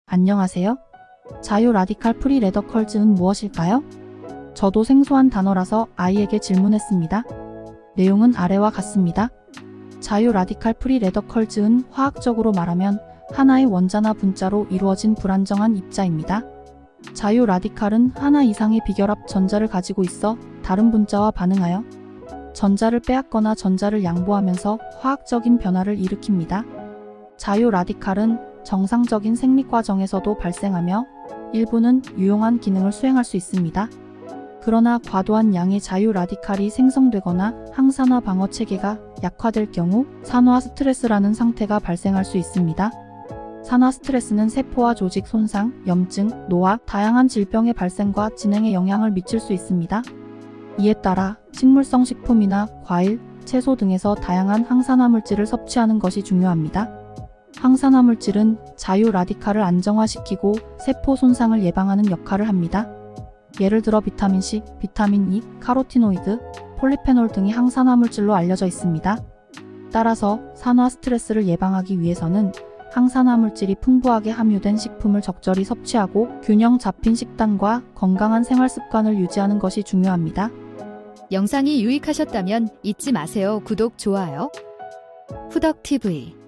안녕하세요. 자유 라디칼 프리 레더컬즈는 무엇일까요? 저도 생소한 단어라서 아이에게 질문했습니다. 내용은 아래와 같습니다. 자유 라디칼 프리 레더컬즈는 화학적으로 말하면 하나의 원자나 분자로 이루어진 불안정한 입자입니다. 자유 라디칼은 하나 이상의 비결합 전자를 가지고 있어 다른 분자와 반응하여 전자를 빼앗거나 전자를 양보하면서 화학적인 변화를 일으킵니다. 자유 라디칼은 정상적인 생리 과정에서도 발생하며 일부는 유용한 기능을 수행할 수 있습니다. 그러나 과도한 양의 자유 라디칼이 생성되거나 항산화 방어 체계가 약화될 경우 산화 스트레스라는 상태가 발생할 수 있습니다. 산화 스트레스는 세포와 조직 손상, 염증, 노화, 다양한 질병의 발생과 진행에 영향을 미칠 수 있습니다. 이에 따라 식물성 식품이나 과일, 채소 등에서 다양한 항산화 물질을 섭취하는 것이 중요합니다. 항산화 물질은 자유 라디칼을 안정화시키고 세포 손상을 예방하는 역할을 합니다. 예를 들어 비타민 C, 비타민 E, 카로티노이드, 폴리페놀 등이 항산화 물질로 알려져 있습니다. 따라서 산화 스트레스를 예방하기 위해서는 항산화 물질이 풍부하게 함유된 식품을 적절히 섭취하고 균형 잡힌 식단과 건강한 생활 습관을 유지하는 것이 중요합니다. 영상이 유익하셨다면 잊지 마세요. 구독, 좋아요. 후덕TV